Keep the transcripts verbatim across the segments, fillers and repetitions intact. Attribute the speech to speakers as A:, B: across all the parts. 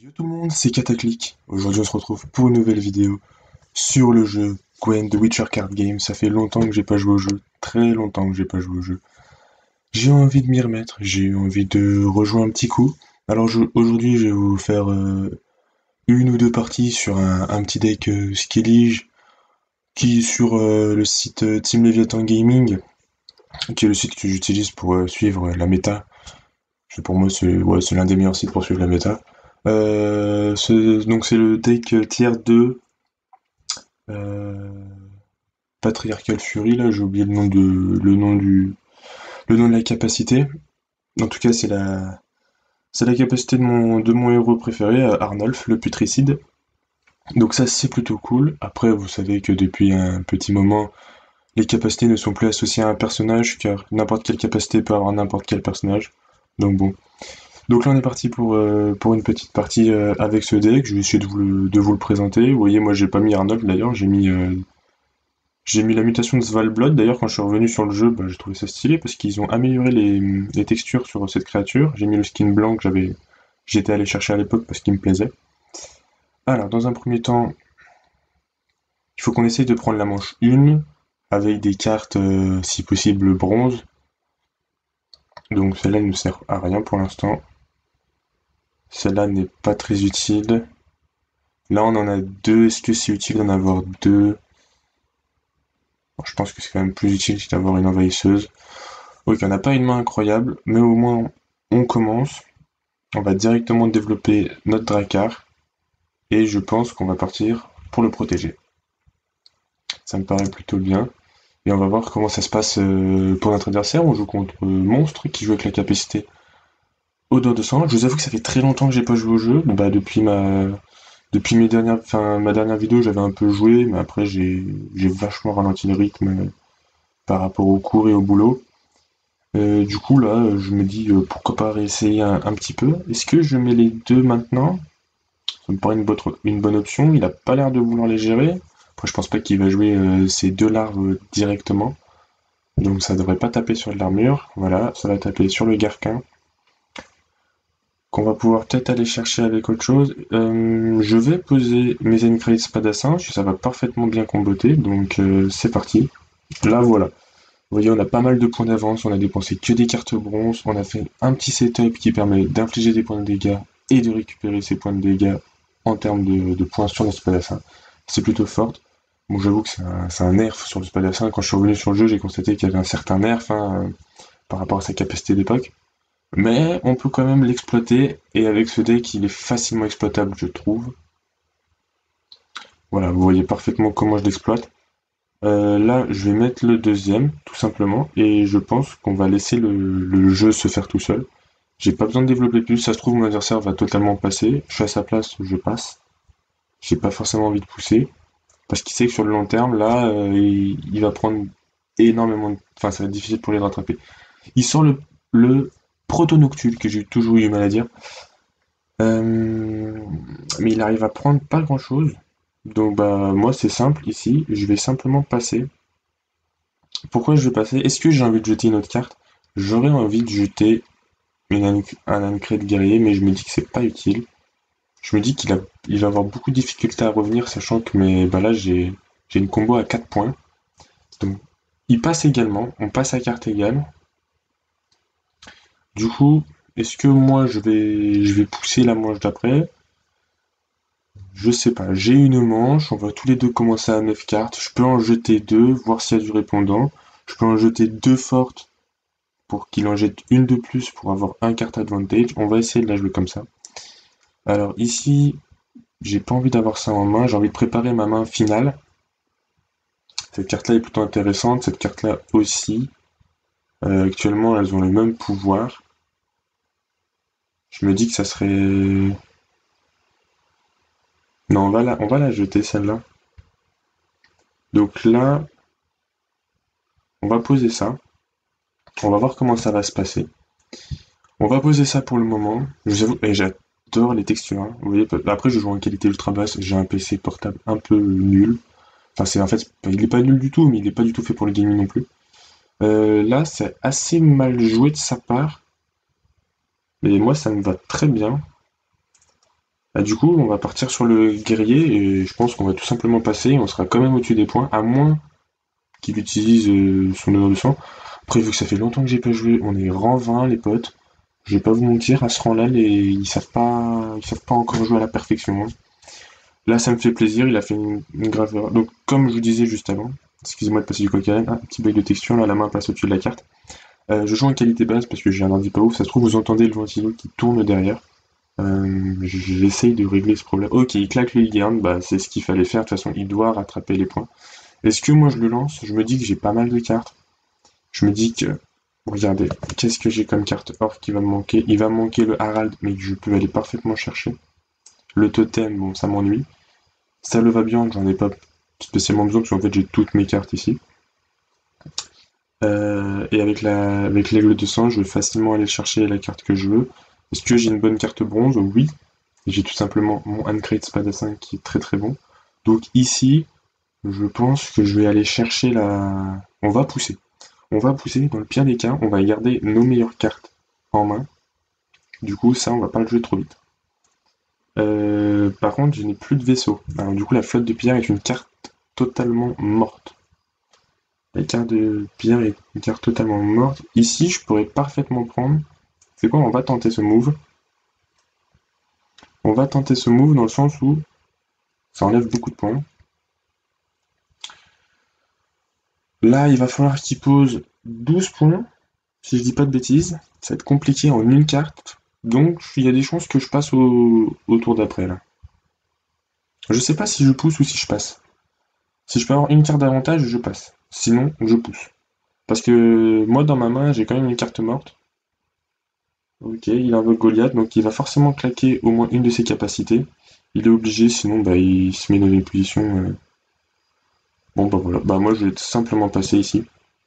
A: Yo tout le monde, c'est Cataclic. Aujourd'hui on se retrouve pour une nouvelle vidéo sur le jeu Gwen The Witcher Card Game. Ça fait longtemps que j'ai pas joué au jeu, très longtemps que j'ai pas joué au jeu. J'ai envie de m'y remettre, j'ai eu envie de rejouer un petit coup. Alors je- aujourd'hui je vais vous faire euh, une ou deux parties sur un, un petit deck euh, Skillige qui est sur euh, le site euh, Team Leviathan Gaming, qui est le site que j'utilise pour euh, suivre la méta. C'est- Pour moi c'est ouais, c'est l'un des meilleurs sites pour suivre la méta. Euh, c'est- donc c'est le deck euh, tier deux euh, Patriarchal Fury, là j'ai oublié le nom de le nom du le nom de la capacité. En tout cas c'est la c'est la capacité de mon de mon héros préféré, euh, Arnulf, le putricide. Donc ça c'est plutôt cool. Après vous savez que depuis un petit moment les capacités ne sont plus associées à un personnage car n'importe quelle capacité peut avoir n'importe quel personnage. Donc bon. Donc là on est parti pour, euh, pour une petite partie euh, avec ce deck. Je vais essayer de vous le, de vous le présenter. Vous voyez moi j'ai pas mis Arnold d'ailleurs, j'ai mis euh, j'ai mis la mutation de Svalblood. D'ailleurs quand je suis revenu sur le jeu, bah, j'ai trouvé ça stylé parce qu'ils ont amélioré les, les textures sur cette créature. J'ai mis le skin blanc que j'avais j'étais allé chercher à l'époque parce qu'il me plaisait. Alors dans un premier temps, il faut qu'on essaye de prendre la manche un avec des cartes euh, si possible bronze. Donc celle-là ne sert à rien pour l'instant. Celle-là n'est pas très utile. Là, on en a deux. Est-ce que c'est utile d'en avoir deux? Bon, je pense que c'est quand même plus utile d'avoir une envahisseuse. Ok, on n'a pas une main incroyable, mais au moins on commence. On va directement développer notre Drakkar. Et je pense qu'on va partir pour le protéger. Ça me paraît plutôt bien. Et on va voir comment ça se passe euh, pour notre adversaire. On joue contre euh, Monstre qui joue avec la capacité Odeur de sang. Je vous avoue que ça fait très longtemps que j'ai pas joué au jeu. Bah, depuis ma Depuis mes dernières, enfin, ma dernière vidéo, j'avais un peu joué, mais après j'ai j'ai vachement ralenti le rythme euh, par rapport au cours et au boulot. Euh, du coup là, euh, je me dis euh, pourquoi pas réessayer un, un petit peu. Est-ce que je mets les deux maintenant? Ça me paraît une, bonne une bonne option. Il a pas l'air de vouloir les gérer. Après, je pense pas qu'il va jouer euh, ces deux larves euh, directement. Donc ça devrait pas taper sur de l'armure. Voilà, ça va taper sur le Garquin, qu'on va pouvoir peut-être aller chercher avec autre chose. Euh, je vais poser mes Encrate Spadassin, ça va parfaitement bien comboter, donc euh, c'est parti. Là voilà. Vous voyez, on a pas mal de points d'avance, on a dépensé que des cartes bronze, on a fait un petit setup qui permet d'infliger des points de dégâts et de récupérer ces points de dégâts en termes de, de points sur notre Spadassin. C'est plutôt fort. Bon, j'avoue que c'est un, c'est un nerf sur le Spadassin. Quand je suis revenu sur le jeu, j'ai constaté qu'il y avait un certain nerf hein, par rapport à sa capacité d'époque. Mais on peut quand même l'exploiter, et avec ce deck, il est facilement exploitable, je trouve. Voilà, vous voyez parfaitement comment je l'exploite. Euh, là, je vais mettre le deuxième, tout simplement, et je pense qu'on va laisser le, le jeu se faire tout seul. J'ai pas besoin de développer plus, ça se trouve mon adversaire va totalement passer, je suis à sa place, je passe. J'ai pas forcément envie de pousser, parce qu'il sait que sur le long terme, là, euh, il, il va prendre énormément de... Enfin, ça va être difficile pour lui de rattraper. Il sort le, le proto-noctule, que j'ai toujours eu du mal à dire. Euh, mais il arrive à prendre pas grand chose. Donc bah moi c'est simple ici, je vais simplement passer. Pourquoi je vais passer? Est-ce que j'ai envie de jeter une autre carte? J'aurais envie de jeter une an- un ancré de guerrier, mais je me dis que c'est pas utile. Je me dis qu'il a, il va avoir beaucoup de difficultés à revenir, sachant que mes, bah là j'ai j'ai une combo à quatre points. Donc il passe également, on passe à carte égale. Du coup, est-ce que moi je vais je vais pousser la manche d'après? Je sais pas, j'ai une manche, on va tous les deux commencer à neuf cartes, je peux en jeter deux, voir s'il y a du répondant, je peux en jeter deux fortes pour qu'il en jette une de plus pour avoir un carte advantage, on va essayer de la jouer comme ça. Alors ici, j'ai pas envie d'avoir ça en main, j'ai envie de préparer ma main finale. Cette carte-là est plutôt intéressante, cette carte-là aussi. Euh, actuellement, elles ont le même pouvoir. Je me dis que ça serait... Non, on va la, on va la jeter celle-là. Donc là, on va poser ça. On va voir comment ça va se passer. On va poser ça pour le moment. Je vous avoue, et j'adore les textures. Hein. Vous voyez, après je joue en qualité ultra basse. J'ai un P C portable un peu nul. Enfin, c'est en fait, il est pas nul du tout, mais il est pas du tout fait pour le gaming non plus. Euh, là, c'est assez mal joué de sa part, mais moi ça me va très bien. Bah, du coup, on va partir sur le guerrier et je pense qu'on va tout simplement passer. On sera quand même au-dessus des points, à moins qu'il utilise euh, son honneur de sang. Après, vu que ça fait longtemps que j'ai pas joué, on est rang vingt, les potes. Je vais pas vous mentir, à ce rang-là, les... ils savent pas, ils savent pas encore jouer à la perfection, hein. Là, ça me fait plaisir. Il a fait une, une grave erreur. Donc, comme je vous disais juste avant, excusez-moi de passer du coq à l'âne. Ah, petit bug de texture. Là, la main passe au-dessus de la carte. Euh, je joue en qualité basse parce que j'ai un ordi pas ouf. Ça se trouve, vous entendez le ventilo qui tourne derrière. Euh, J'essaye de régler ce problème. Ok, il claque le Ligand, bah c'est ce qu'il fallait faire. De toute façon, il doit rattraper les points. Est-ce que moi je le lance? Je me dis que j'ai pas mal de cartes. Je me dis que, regardez, qu'est-ce que j'ai comme carte or qui va me manquer? Il va me manquer le Harald, mais que je peux aller parfaitement chercher. Le totem, bon, ça m'ennuie. Ça le va bien, j'en ai pas spécialement besoin parce qu'en fait j'ai toutes mes cartes ici. Euh, et avec la, avec l'aigle de sang, je vais facilement aller chercher la carte que je veux. Est-ce que j'ai une bonne carte bronze? Oui. J'ai tout simplement mon Ancrate Spadassin qui est très très bon. Donc ici, je pense que je vais aller chercher la... On va pousser. On va pousser, dans le pire des cas, on va garder nos meilleures cartes en main. Du coup, ça, on va pas le jouer trop vite. Euh, par contre, je n'ai plus de vaisseau. Alors du coup, la flotte de pierre est une carte totalement morte. La carte de pierre est une carte totalement morte. Ici, je pourrais parfaitement prendre... C'est quoi? On va tenter ce move. On va tenter ce move dans le sens où ça enlève beaucoup de points. Là, il va falloir qu'il pose douze points, si je dis pas de bêtises. Ça va être compliqué en une carte. Donc, il y a des chances que je passe au, au tour d'après, là. Je sais pas si je pousse ou si je passe. Si je peux avoir une carte d'avantage, je passe. Sinon, je pousse. Parce que moi, dans ma main, j'ai quand même une carte morte. Ok, il invoque Goliath, donc il va forcément claquer au moins une de ses capacités. Il est obligé, sinon bah, il se met dans une position... euh, Bon bah voilà, bah moi je vais simplement passer ici.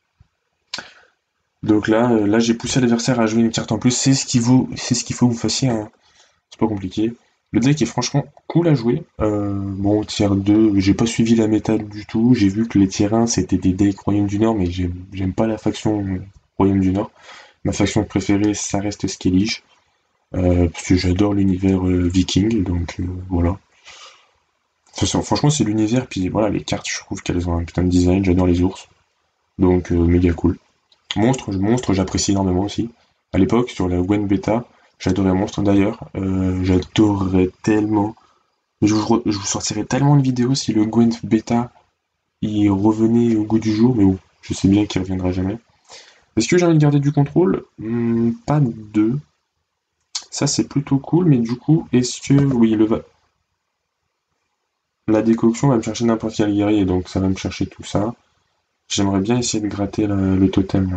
A: Donc là, euh, là j'ai poussé l'adversaire à jouer une carte en plus, c'est ce qu'il faut, c'est ce qu'il faut que vous fassiez, hein. C'est pas compliqué. Le deck est franchement cool à jouer. Euh, bon, tier deux, j'ai pas suivi la méta du tout. J'ai vu que les tiers un c'était des decks Royaume du Nord, mais j'aime j'aime pas la faction euh, Royaume du Nord. Ma faction préférée, ça reste Skellige. Euh, parce que j'adore l'univers euh, viking, donc euh, voilà. De toute façon, franchement, c'est l'univers, puis voilà, les cartes, je trouve qu'elles ont un putain de design, j'adore les ours, donc euh, méga cool. Monstre, monstre, j'apprécie énormément aussi. À l'époque, sur la Gwen Beta, j'adorais Monstre d'ailleurs, euh, j'adorais tellement. Je vous, re- je vous sortirais tellement de vidéos si le Gwen Beta il revenait au goût du jour, mais bon, je sais bien qu'il reviendra jamais. Est-ce que j'ai envie de garder du contrôle? Hmm, pas deux. Ça, c'est plutôt cool, mais du coup, est-ce que... Oui, le va... la décoction va me chercher n'importe quel guerrier, donc ça va me chercher tout ça. J'aimerais bien essayer de gratter la- le totem, là.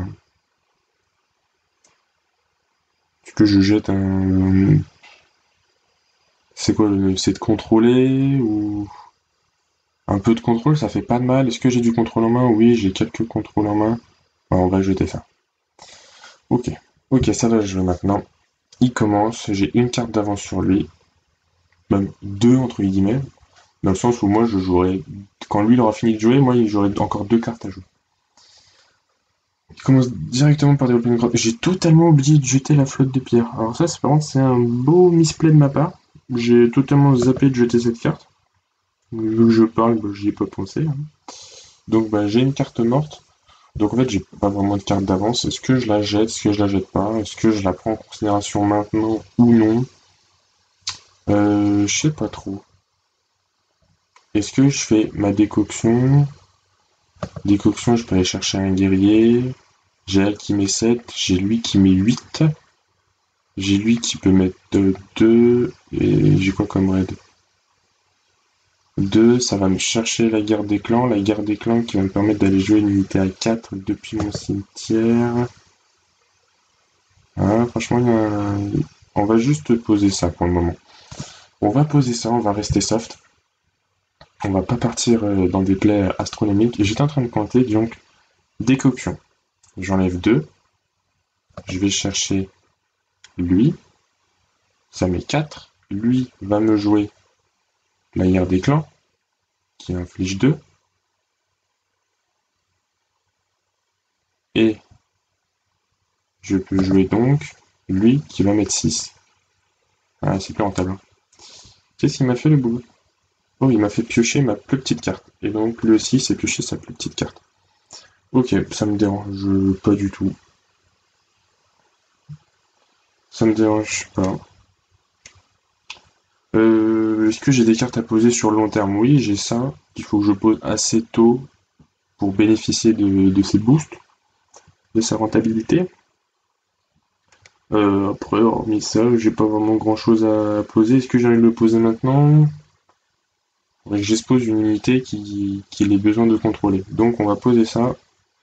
A: Est-ce que je jette un... C'est quoi, le- c'est de contrôler, ou... Un peu de contrôle, ça fait pas de mal. Est-ce que j'ai du contrôle en main? Oui, j'ai quelques contrôles en main. Alors, on va jeter ça. Ok. Ok, ça va jouer maintenant. Il commence, j'ai une carte d'avance sur lui. Même deux, entre guillemets. Dans le sens où moi, je jouerai... Quand lui, il aura fini de jouer, moi, j'aurai encore deux cartes à jouer. Il commence directement par développer une grotte. J'ai totalement oublié de jeter la flotte de pierre. Alors ça, c'est par contre, c'est un beau misplay de ma part. J'ai totalement zappé de jeter cette carte. Vu que je parle, bah, j'y ai pas pensé, hein. Donc bah, j'ai une carte morte. Donc en fait, j'ai pas vraiment de carte d'avance. Est-ce que je la jette? Est-ce que je la jette pas? Est-ce que je la prends en considération maintenant ou non? Euh, je sais pas trop. Est-ce que je fais ma décoction? Décoction, je peux aller chercher un guerrier. J'ai elle qui met sept, j'ai lui qui met huit. J'ai lui qui peut mettre deux. Et j'ai quoi comme raid? Deux, ça va me chercher la guerre des clans. La guerre des clans qui va me permettre d'aller jouer une unité à quatre depuis mon cimetière. Ah, franchement, il y a un- on va juste poser ça pour le moment. On va poser ça, on va rester soft. On va pas partir euh, dans des plays astronomiques. Et j'étais en train de compter, donc, décoction. J'enlève deux. Je vais chercher lui. Ça met quatre. Lui va me jouer la guerre des clans, qui inflige deux. Et je peux jouer donc lui qui va mettre six. Ah, c'est plus rentable, hein. Qu'est-ce qu'il m'a fait le boulot? Oh, il m'a fait piocher ma plus petite carte. Et donc lui aussi, c'est piocher sa plus petite carte. Ok, ça me dérange pas du tout. Ça me dérange pas. Euh, est-ce que j'ai des cartes à poser sur le long terme? Oui, j'ai ça. Il faut que je pose assez tôt pour bénéficier de, de ses boosts, de sa rentabilité. Euh, après, hormis ça, j'ai pas vraiment grand chose à poser. Est-ce que j'ai envie de le poser maintenant? Faudrait que j'expose une unité qui, qui ait besoin de contrôler. Donc on va poser ça.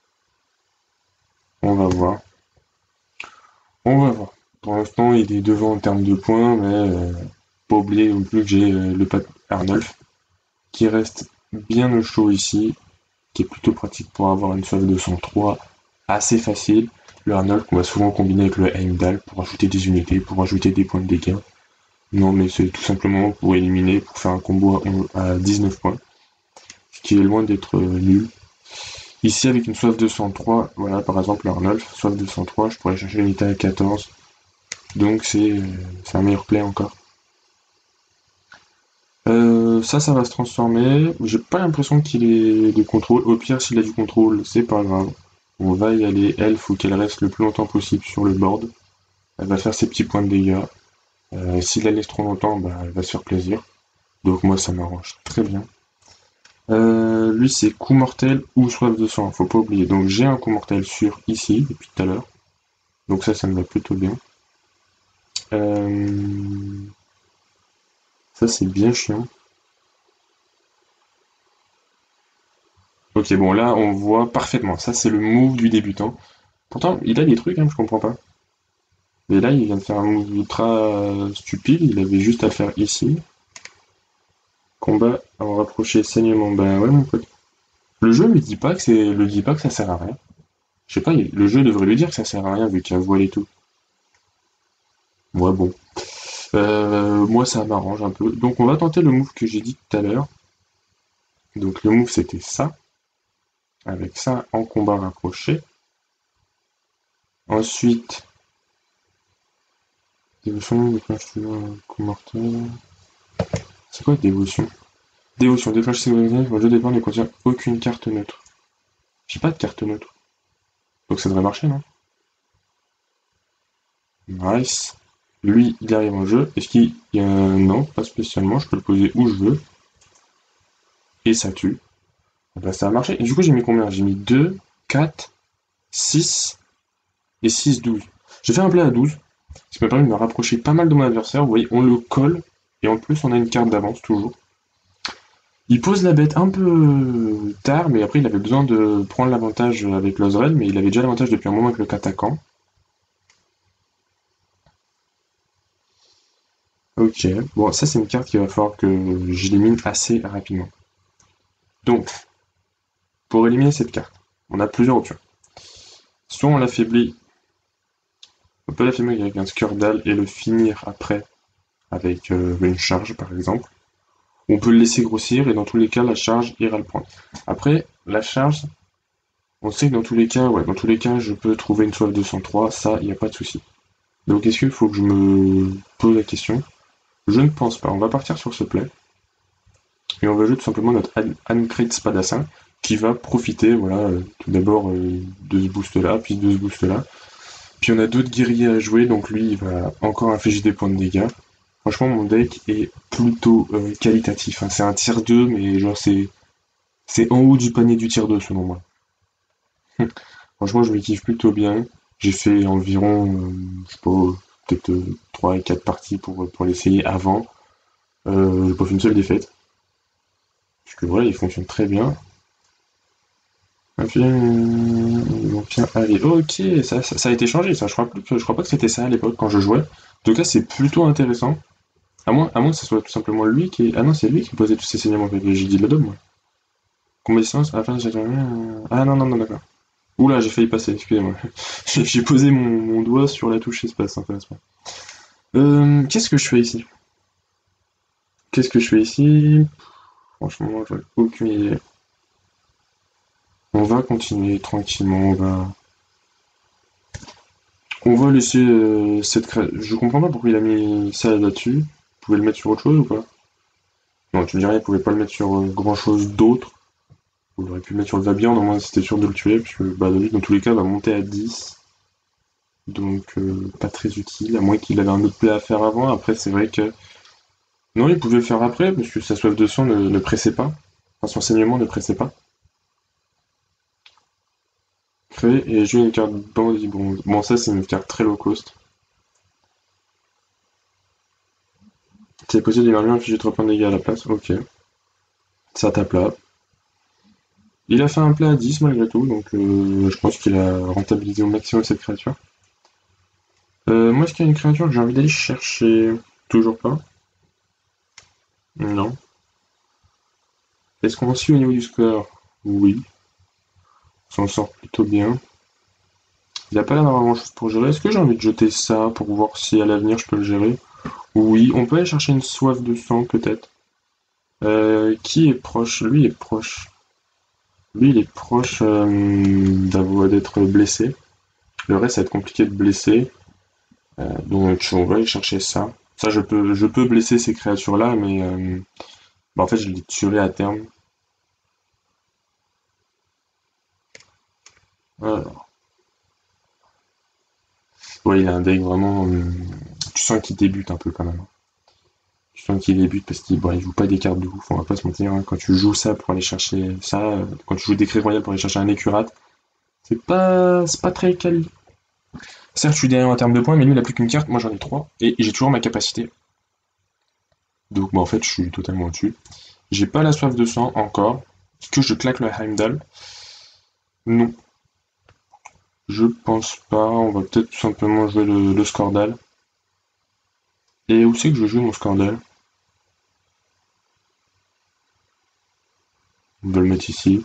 A: On va voir. On va voir. Pour l'instant, il est devant en termes de points, mais euh, pas oublier non plus que j'ai euh, le Pat Arnulf qui reste bien au chaud ici, qui est plutôt pratique pour avoir une sauve de cent trois assez facile. Le Arnold qu'on va souvent combiner avec le Heimdall pour ajouter des unités, pour ajouter des points de dégâts. Non, mais c'est tout simplement pour éliminer, pour faire un combo à dix-neuf points, ce qui est loin d'être euh, nul. Ici, avec une soif de cent trois, voilà, par exemple, le Arnold, soif de cent trois, je pourrais chercher l'unité à quatorze. Donc c'est euh, c'est un meilleur play encore. Euh, ça, ça va se transformer. J'ai pas l'impression qu'il ait de contrôle. Au pire, s'il a du contrôle, c'est pas grave. On va y aller. Elle, faut qu'elle reste le plus longtemps possible sur le board. Elle va faire ses petits points de dégâts. Euh, S'il la laisse trop longtemps, bah, elle va se faire plaisir. Donc moi, ça m'arrange très bien. Euh, lui, c'est coup mortel ou soif de sang. Faut pas oublier. Donc j'ai un coup mortel sûr ici, depuis tout à l'heure. Donc ça, ça me va plutôt bien. Euh... Ça, c'est bien chiant. Ok, bon, là, on voit parfaitement. Ça, c'est le move du débutant. Pourtant, il a des trucs, hein, je comprends pas. Mais là, il vient de faire un move ultra euh, stupide. Il avait juste à faire ici. Combat en rapproché saignement. Ben ouais, mon pote. Le jeu lui dit pas que c'est, le dit pas que ça sert à rien. Je sais pas, il- le jeu devrait lui dire que ça sert à rien vu qu'il a voilé tout. Ouais, bon. Euh, moi, ça m'arrange un peu. Donc, on va tenter le move que j'ai dit tout à l'heure. Donc, le move, c'était ça. Avec ça en combat rapproché. Ensuite, dévotion, déclenche toujours un coup mortel. C'est quoi dévotion? Dévotion, déclenche sécurisée, le jeu de départ ne contient aucune carte neutre. J'ai pas de carte neutre. Donc ça devrait marcher, non? Nice. Lui, il arrive en jeu. Est-ce qu'il y a un... Non, pas spécialement. Je peux le poser où je veux. Et ça tue. Et bah, ça a marché. Et du coup, j'ai mis combien? J'ai mis deux, quatre, six et six, douze. J'ai fait un play à douze. Ça m'a permis de me rapprocher pas mal de mon adversaire. Vous voyez, on le colle. Et en plus, on a une carte d'avance, toujours. Il pose la bête un peu tard, mais après, il avait besoin de prendre l'avantage avec l'Ozrel, mais il avait déjà l'avantage depuis un moment avec le Katakan. Ok, bon, ça c'est une carte qu'il va falloir que j'élimine assez rapidement. Donc, pour éliminer cette carte, on a plusieurs options. Soit on l'affaiblit, on peut l'affaiblir avec un Skurdal et le finir après avec euh, une charge par exemple. On peut le laisser grossir et dans tous les cas la charge ira le prendre. Après, la charge, on sait que dans tous les cas, ouais, dans tous les cas, je peux trouver une soif deux cent trois, ça, il n'y a pas de souci. Donc est-ce qu'il faut que je me pose la question? Je ne pense pas. On va partir sur ce play. Et on va jouer tout simplement notre Ancrit Spadassin, qui va profiter, voilà, euh, tout d'abord euh, de ce boost-là, puis de ce boost-là. Puis on a d'autres guerriers à jouer, donc lui, il va encore infliger des points de dégâts. Franchement, mon deck est plutôt euh, qualitatif. Hein. C'est un tier deux, mais genre c'est c'est en haut du panier du tier deux, selon moi. Franchement, je me kiffe plutôt bien. J'ai fait environ, euh, je sais pas, peut-être euh, trois et quatre parties pour, pour l'essayer avant. Euh, j'ai pas fait une seule défaite. Parce que voilà, il fonctionne très bien. Tiens, allez, ok, ça, ça, ça a été changé, ça. Je crois, plus que, je crois pas que c'était ça à l'époque quand je jouais. En tout cas, c'est plutôt intéressant. À moins, à moins que ce soit tout simplement lui qui. Est... Ah non, c'est lui qui posait tous ces saignements avec les J D de la Dome, moi. Combien de séances à la fin j'ai Ah non, non, non, d'accord. Oula, j'ai failli passer, excusez-moi. J'ai posé mon, mon doigt sur la touche espace, ça m'intéresse pas. Euh, qu'est-ce que je fais ici? Qu'est-ce que je fais ici? Franchement, j'en ai aucune idée. On va continuer tranquillement, on va. On va laisser euh, cette créature. Je comprends pas pourquoi il a mis ça là-dessus. Vous pouvez le mettre sur autre chose ou pas? Non, tu me dirais, il pouvait pas le mettre sur euh, grand chose d'autre. Il aurait pu le mettre sur le Vabian, normalement c'était sûr de le tuer, puisque bah, lui, dans tous les cas, va monter à dix. Donc euh, pas très utile, à moins qu'il avait un autre play à faire avant. Après, c'est vrai que. Non, il pouvait le faire après, parce que sa soif de sang ne, ne pressait pas. Enfin, son saignement ne pressait pas. Créer et jouer une carte bandit bronze. Bon, ça, c'est une carte très low cost. C'est possible d'émerger infliger trois points de dégâts à la place. Ok. Ça tape là. Il a fait un play à dix malgré tout, donc euh, je pense qu'il a rentabilisé au maximum cette créature. Euh, moi, est-ce qu'il y a une créature que j'ai envie d'aller chercher? Toujours pas. Non. Est-ce qu'on suit au niveau du score? Oui. On s'en sort plutôt bien. Il a pas l'air d'avoir grand chose pour gérer. Est-ce que j'ai envie de jeter ça pour voir si à l'avenir je peux le gérer? Oui, on peut aller chercher une soif de sang peut-être. Euh, qui est proche? Lui est proche. Lui il est proche euh, d'avoir d'être blessé. Le reste ça va être compliqué de blesser. Euh, donc on va aller chercher ça. Ça je peux je peux blesser ces créatures là, mais euh, bah, en fait je les tuerai à terme. Alors, ouais, il a un deck vraiment. euh, tu sens qu'il débute un peu quand même. Tu sens qu'il débute parce qu'il bon, il joue pas des cartes de ouf, on va pas se mentir. Hein. Quand tu joues ça pour aller chercher ça, euh, quand tu joues Décret Royal pour aller chercher un écurate, c'est pas, c'est pas très quali. Certes, je suis derrière en termes de points, mais lui il a plus qu'une carte, moi j'en ai trois, et j'ai toujours ma capacité. Donc bah, en fait, je suis totalement au-dessus. J'ai pas la soif de sang encore. Est-ce que je claque le Heimdall? Non, je pense pas. On va peut-être tout simplement jouer le, le Scordal. Et où c'est que je joue mon Scordal? On va le mettre ici.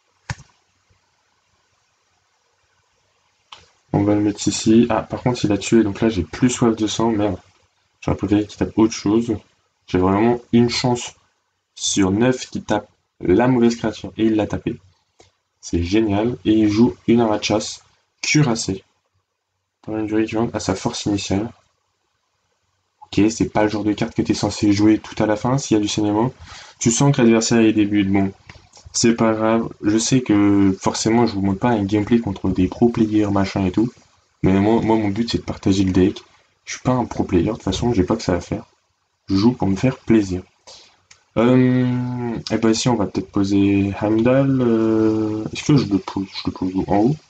A: On va le mettre ici. Ah, par contre, il a tué, donc là j'ai plus soif de sang. Merde. J'aurais préféré qu'il tape autre chose. J'ai vraiment une chance sur neuf qui tape la mauvaise créature et il l'a tapé. C'est génial. Et il joue une arme de chasse cuirassée. Pendant une durée équivalente à sa force initiale. Ok, c'est pas le genre de carte que t'es censé jouer tout à la fin s'il y a du saignement. Tu sens que l'adversaire est débute. Bon, c'est pas grave. Je sais que forcément je vous montre pas un gameplay contre des pro players machin et tout. Mais moi, moi mon but c'est de partager le deck. Je suis pas un pro player, de toute façon j'ai pas que ça à faire. Je joue pour me faire plaisir. Euh, et bah ici on va peut-être poser Heimdall. Euh, Est-ce que je le pose? Je le pose en haut?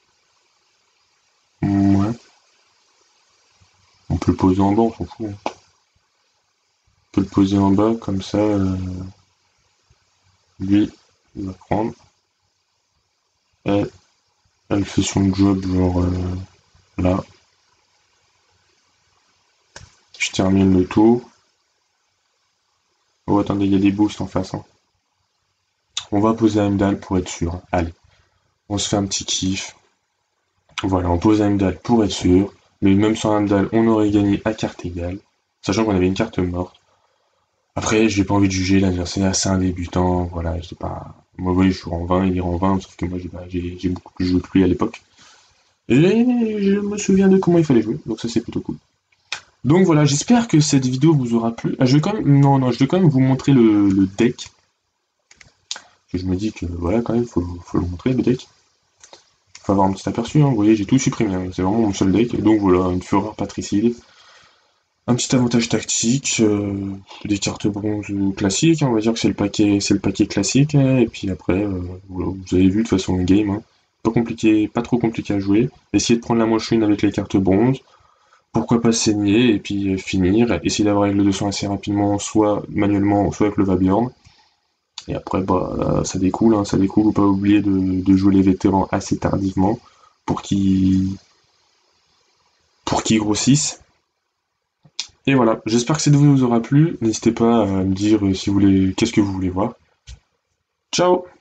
A: Ouais. On peut le poser en bas, on s'en fout. Hein. On peut le poser en bas, comme ça, euh, lui, il va prendre. Elle, elle fait son job, genre euh, là. Je termine le tour. Oh, attendez, il y a des boosts en face. Hein. On va poser Heimdall pour être sûr. Allez, on se fait un petit kiff. Voilà, on pose Heimdall pour être sûr. Mais même sans Heimdall, on aurait gagné à carte égale. Sachant qu'on avait une carte morte. Après, j'ai pas envie de juger l'adversaire, c'est un débutant, voilà, je sais pas. Moi, oui, je suis en vingt, il est en vingt, sauf que moi, j'ai bah, j'ai- j'ai beaucoup plus joué que lui à l'époque. Et je me souviens de comment il fallait jouer, donc ça, c'est plutôt cool. Donc voilà, j'espère que cette vidéo vous aura plu. Ah, je vais quand même, non, non, je vais quand même vous montrer le, le deck. Je me dis que, voilà, quand même, faut, faut le montrer, le deck. Faut avoir un petit aperçu, hein. Vous voyez, j'ai tout supprimé, hein. C'est vraiment mon seul deck. Donc voilà, une fureur patricide. Un petit avantage tactique, euh, des cartes bronze classiques, hein, on va dire que c'est le paquet, c'est le paquet classique, hein, et puis après, euh, voilà, vous avez vu de toute façon le game, hein, pas compliqué, pas trop compliqué à jouer. Essayez de prendre la mochine avec les cartes bronze, pourquoi pas saigner et puis euh, finir. Essayez d'avoir avec le deux cents assez rapidement, soit manuellement, soit avec le Vabjorn. Et après, bah, ça découle, hein, ça découle. Faut pas oublier de, de jouer les vétérans assez tardivement pour qu'ils pour qu'ils grossissent. Et voilà, j'espère que cette vidéo vous aura plu. N'hésitez pas à me dire si vous voulez, qu'est-ce que vous voulez voir. Ciao!